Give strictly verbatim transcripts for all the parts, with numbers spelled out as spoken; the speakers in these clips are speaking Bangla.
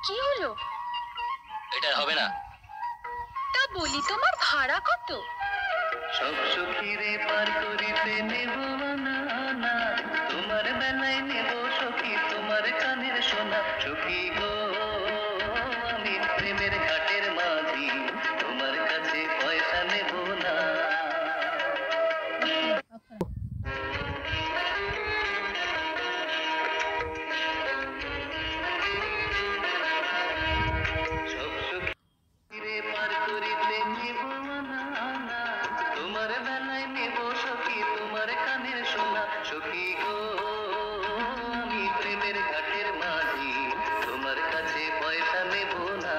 কি হলো? এটা হবে না। তা বলি তোমার ভাড়া কত? সব সখীরে পার করিতে নেব না না, তোমার বেলায় নেব সখী তোমার কানের সোনা। সখী গো আমি প্রেমের ঘাটের মাঝি, তোমার কাছে পয়সা নেব না। সব সখীরে পার করিতে নেব না না, তোমার বেলায় নেব সখী তোমার কানের সোনা। সখী গো আমি প্রেমের ঘাটের মাঝি, তোমার কাছে পয়সা নেব না।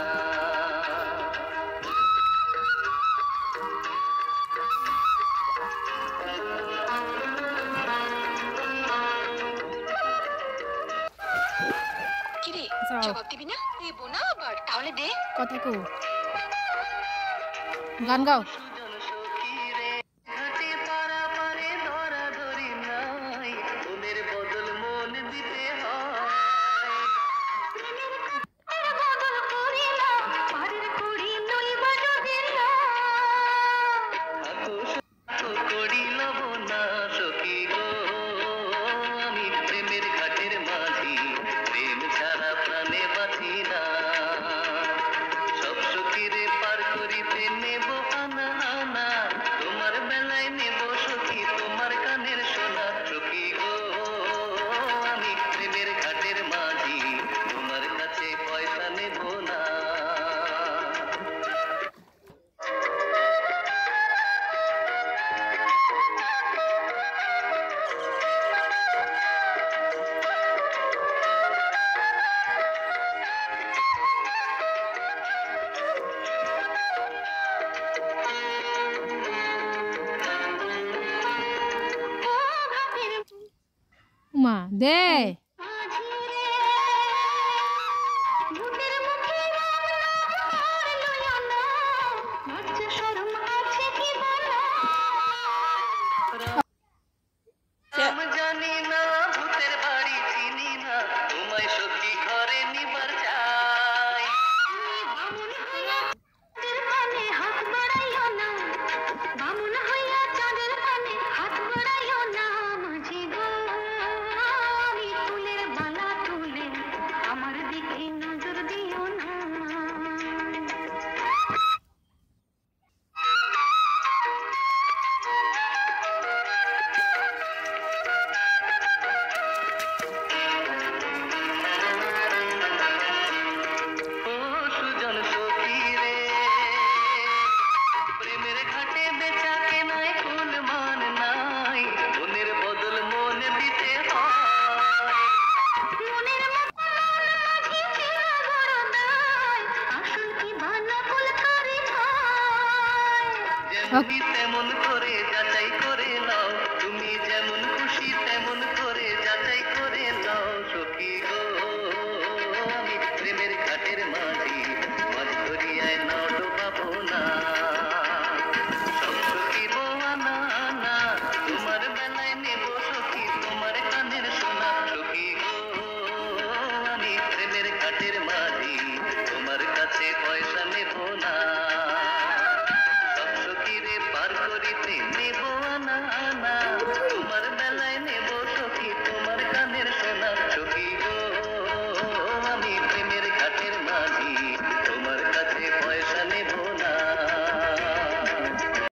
কিরে জবাব দিবি না? দেবো না আবার, তাহলে দে কথা কো, গান গাও। সুজন সখীরে ঘাটে পারা পারে ধরা ধরি নাই, মনের বদল মন দিতে হয়। করি লব না সখী গো আমি প্রেমের ঘাটের মাঝি, প্রেম ছাড়া প্রাণে বাঁচি না। সব সখীরে পার করিতে নেব আনা আনা, তোমার বেলায় নেব সখী তোমার কানের সোনা। সখী গো আমি প্রেমের ঘাটের মাঝি, তোমার কাছে পয়সা নেব না। মা দে নাম জানি না ভূতের বাড়ি চিনি না, তোমায় সখী ঘরে নিবার চাই। আমার দিকে নজর দিও না। ও সুজন সখীরে প্রেমের ঘাটে বেচা কেনায় কুল মান নাই, মনের বদল মন দিতে হয়। মনের মতো মাঝি চেনা বড় দায়, আসল কি বানা ফুল করে খায়। যেমনি তেমন করে যাচাই করে নাও, তুমি যেমন খুশি তেমন করে যাচাই করে নাও। সখী গো আমি প্রেমের ঘাটের মাঝি, মাঝ দরিয়ায় নাও